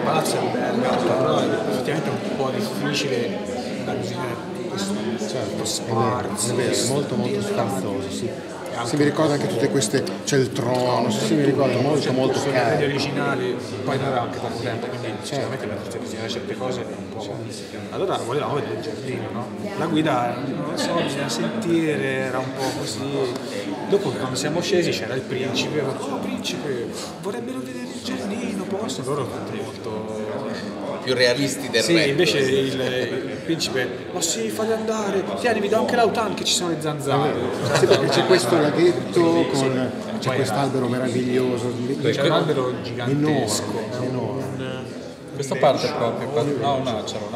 palazzo è bello, però effettivamente è un po' difficile da disegnare questo sparso. È vero, è molto molto sfarzoso, sì. Se mi ricorda anche tutte queste, c'è il trono, sì, mi ricorda molto Gli caro. originali, poi non era anche tanto tempo, quindi sicuramente per disegnare certe cose è un po'. Allora volevamo vedere il giardino, no? La guida, non lo so, bisogna sentire, era un po' così. Dopo quando siamo scesi c'era il principe, principe, vorrebbero vedere il giardino, posso? Loro tutti molto più realisti del sì, resto. invece il principe, ma sì, falli andare, tieni, vi do anche l'autan che ci sono le zanzare. Sì, perché c'è questo laghetto c'è quest'albero meraviglioso, C'è un albero gigantesco, enorme. Questa parte proprio, no, un acero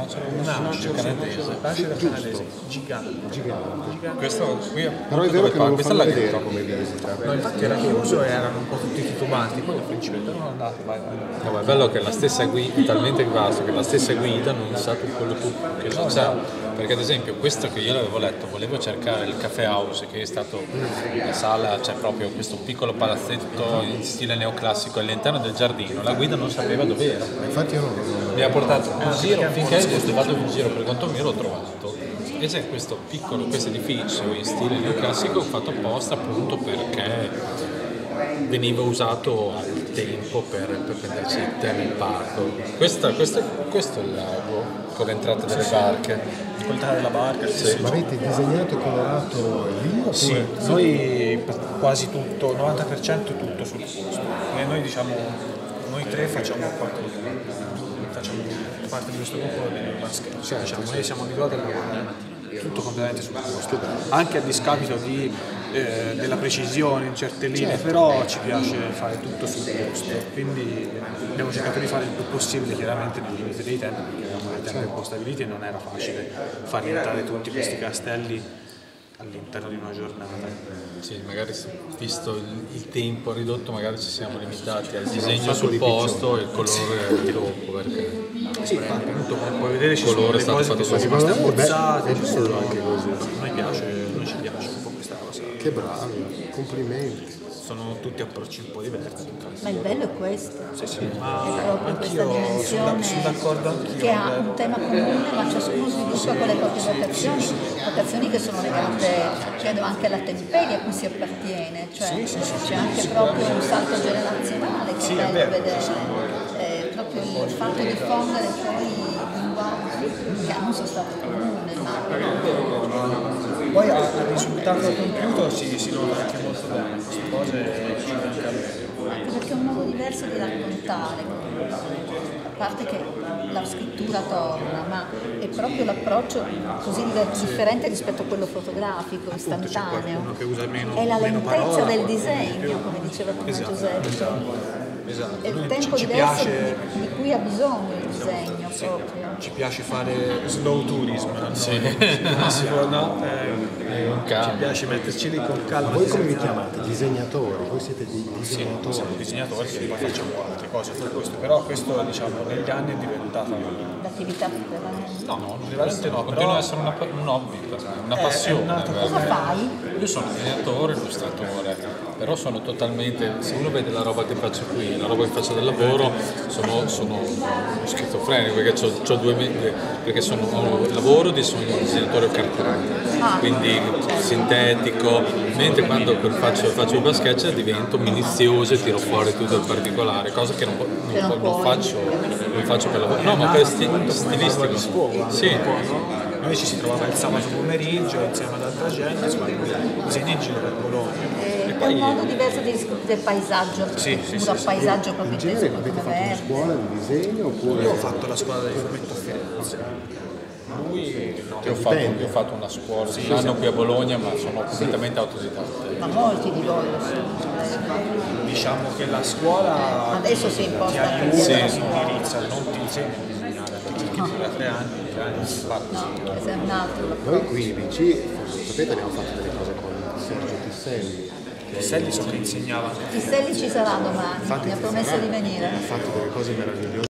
canadese, gigante. Questo qui è Però è vero che non lo questa è fanno la vedere come visita. no, infatti era chiuso e erano un po' tutti titubanti, poi il principe però è andato, vai. No, ma è bello che la stessa guida, è talmente vasto che la stessa guida non sa tutto quello che c'è. Perché ad esempio questo che io l'avevo letto, volevo cercare il Caffè House, che è stato la sala, c'è proprio questo piccolo palazzetto in stile neoclassico all'interno del giardino, la guida non sapeva dove era. Infatti io non Mi ha portato in giro finché vado in giro per conto mio l'ho trovato. E c'è questo edificio in stile neoclassico fatto apposta appunto perché veniva usato al tempo per prenderci il tè nel parco. Questo è il lago con l'entrata delle barche. Qualità della barca, sì. Ma avete disegnato e colorato lì oppure? Sì, noi quasi tutto, 90% tutto sul posto. E noi diciamo, noi tre facciamo parte di questo gruppo del basket, diciamo, noi siamo abituati a lavorare tutto completamente sul posto, anche a discapito della precisione in certe linee, però ci piace fare tutto sul posto, quindi abbiamo cercato di fare il più possibile chiaramente nel limite dei tempi, perché avevamo dei tempi un po' stabiliti e non era facile far rientrare tutti questi castelli all'interno di una giornata. Sì, magari visto il tempo ridotto magari ci siamo limitati al disegno sul posto e il colore dopo, perché sì, appunto come puoi vedere ci sono colore le è stato cose che fatto sono rimaste abbozzate, è bello anche così. noi ci piace un po' questa cosa. Che bravi, complimenti. Sono tutti approcci un po' diversi. Ma il bello è questo, Sì, ma è proprio questa anch'io dimensione sono d'accordo anch'io. che ha un tema comune, ma ciascuno sviluppa con le proprie vocazioni che sono legate, credo, anche alla temperia a cui si appartiene, cioè c'è anche proprio un salto generazionale che è bello vedere, proprio il fatto di diffondere poi linguaggi che hanno un sostanza comune, ma Poi al risultato compiuto si nota anche molto bene queste cose, anche perché è un modo diverso di raccontare, a parte che la scrittura torna, ma è proprio l'approccio così differente rispetto a quello fotografico, istantaneo, che usa è la lentezza del disegno, come diceva prima Giuseppe. Esatto. È il tempo diverso di cui ha bisogno il disegno proprio. Ci piace fare slow tourism, no? Ci piace metterci lì con calma. Voi come vi chiamate? Disegnatori? Voi siete disegnatori? Siamo disegnatori che poi facciamo altre cose su questo, però questo diciamo negli anni è diventata L'attività prevalente. no, veramente no, continua a essere un hobby, una passione. Cosa fai? Io sono disegnatore, illustratore, però sono totalmente, se uno vede la roba che faccio qui, la roba che faccio del lavoro, sono schizofrenico perché ho 2 mesi, perché lavoro di sono un disegnatore cartaceo, quindi sintetico, mentre quando faccio il basket divento minuzioso e tiro fuori tutto il particolare, cosa che non faccio per lavoro. No, ma per stilistico. Sì. Noi ci si trovava il sabato pomeriggio insieme ad altra gente, disegni in giro per Bologna. È un modo diverso del paesaggio, puro paesaggio proprio inteso Avete come fatto una verde. scuola di disegno oppure? Io ho fatto la scuola del fumetto a Firenze. Io ho fatto una scuola, un anno qui a Bologna, ma sono completamente autodidatta. Ma molti di voi lo sono. Diciamo che la scuola Adesso si ti imposta aiuta, più. ti indirizza, non ti insegna a disegnare, perché da 3 anni No, questo è un altro. Noi qui in BC, forse sapete, abbiamo fatto delle cose con Sergio Tisselli. Selli so che insegnava. Tistelli ci sarà domani, mi ha promesso di venire. Ha fatto delle cose meravigliose.